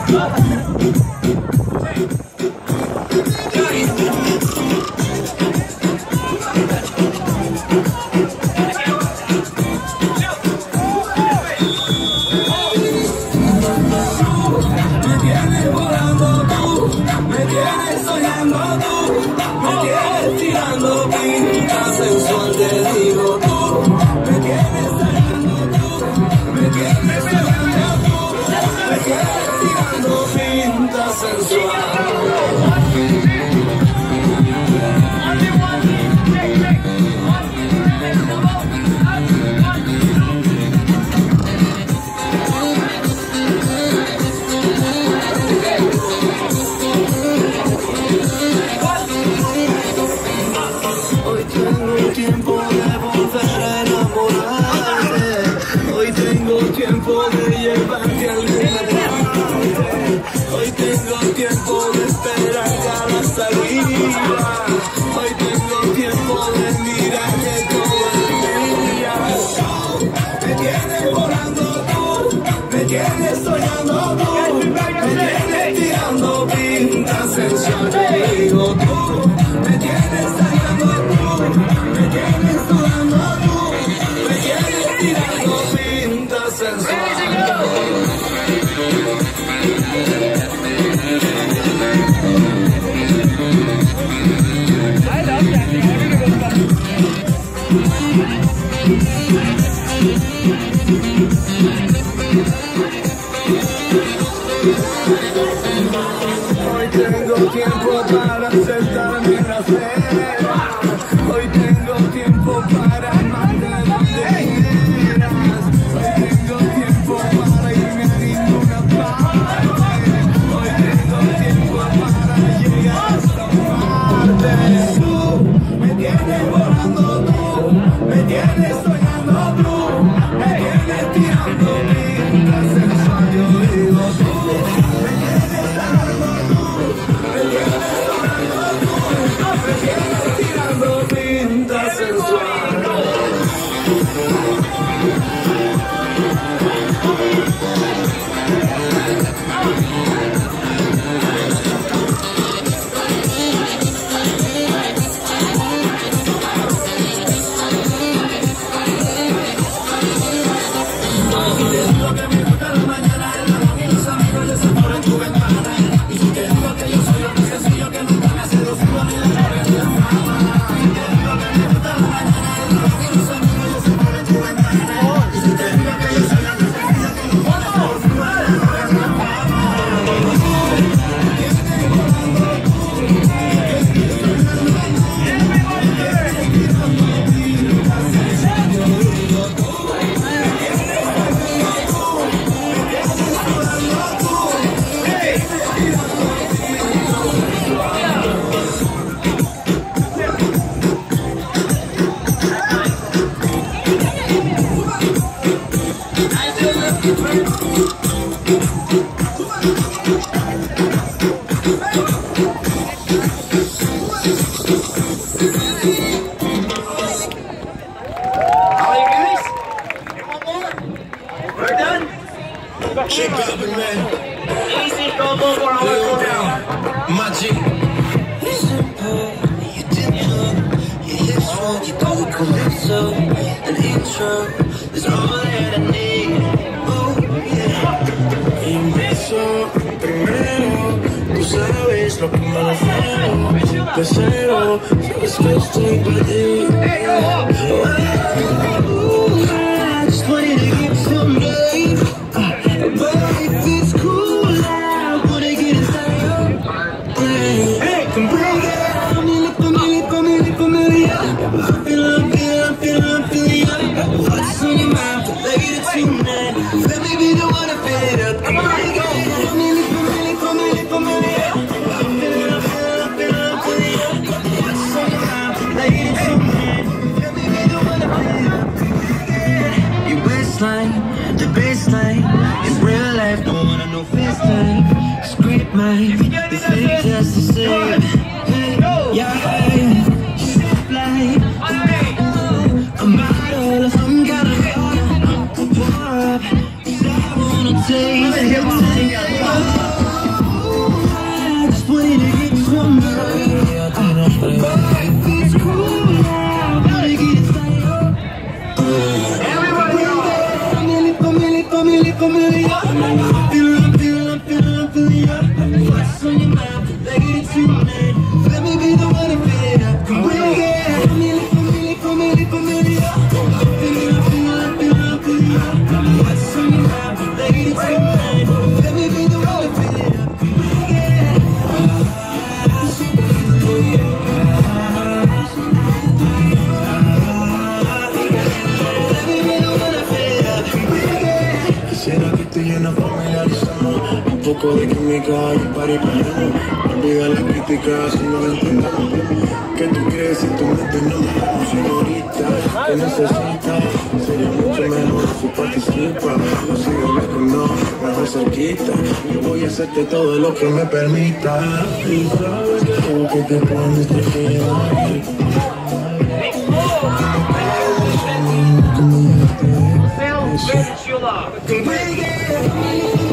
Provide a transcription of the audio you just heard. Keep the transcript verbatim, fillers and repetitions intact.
Hoy tengo tiempo para sentarme en la acera. Hoy tengo tiempo para amarte donde quieras. Hoy tengo tiempo para irme a ninguna parte. Hoy tengo tiempo para llegar hasta Marte. Tú me tienes volando, tú me tienes soñando, tú me tienes tirando pintas sensual. Yo digo tú. Shake it up, man. Easy, go move or I'll go down. Magic. You did look, your hips roll, you do a calypso. An intro is all that I need. Oh, yeah. Un beso primero, tú sabes lo que me refiero. Deseo, sabes que estoy por ti. Hey, go up! Oh, I just wanted to give some love. But if it's cool, I wanna get inside your brain. Hey, come bring it on me, for me, for me, for me, yeah. I feel, I feel, I feel, I feel, yeah. What's on your mind for later tonight? Let me be the one to fill it up. Come on, go. For me, for me, for me, for me, yeah. I feel, I feel, I feel, I feel, yeah. What's on your mind for later tonight? Let me be the one to fill it up. Your waistline, the baseline. Real life, don't wanna know FaceTime. Script mine, this ain't just the same. Yeah, yeah. Shit like a model of some kind of color. Pour up, 'cause I wanna taste it. poco de química y pariparemos. Olvida la crítica si no la entendemos. ¿Qué tú crees si tu mente no me da, señorita? ¿Qué necesitas? Sería mucho mejor si participa. No sigo lejos, no, mejor cerquita. Yo voy a hacerte todo lo que me permita. Y sabes que lo que te pones te queda bien. Veel, veel, Sheila.